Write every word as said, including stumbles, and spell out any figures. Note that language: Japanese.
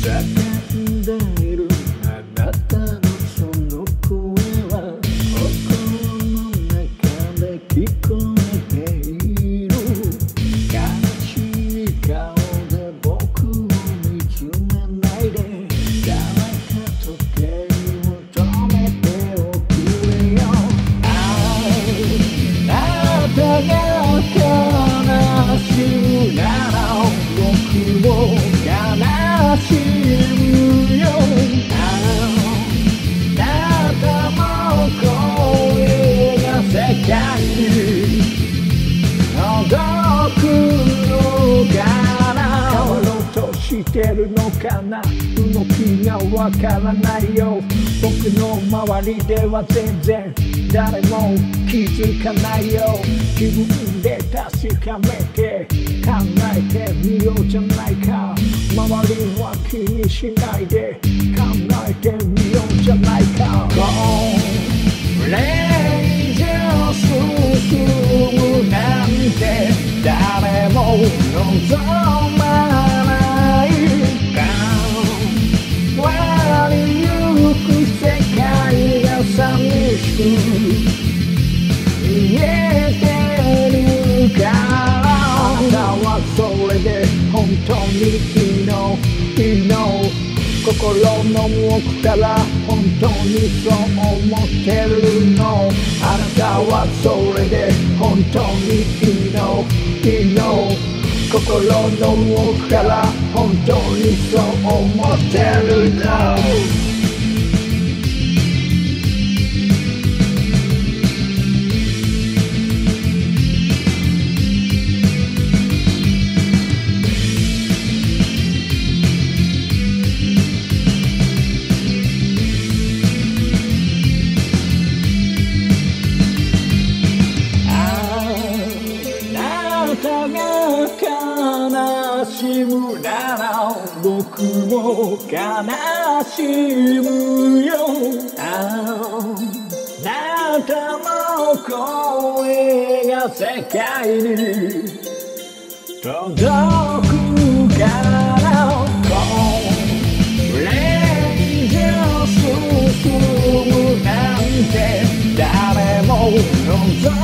叫んでいるあなたのその声は心の中で聞こえている。悲しい顔で僕を見つめないで、誰か時計を止めておくれよ。あなたが悲しむなら僕も悲しむよ。あなたの声が世界に届くのかな。変わろうとしてるのかな。動きがわからないよ。僕の周りでは全然誰も気づかないよ。自分で確かめて考えてみようじゃないか。周りは気にしないで考えてみようじゃないか。これ以上進むなんて誰も望まない。変わりゆく世界が寂しく見えてるから。あなたはそれで本当にいいのいいの。心の奥から本当にそう思ってるの。あなたはそれで本当にいいのいいの。心の奥から本当にそう思ってるの。悲しむなら僕も悲しむよ。あなたの声が世界に届くから。これ以上進むなんて誰も望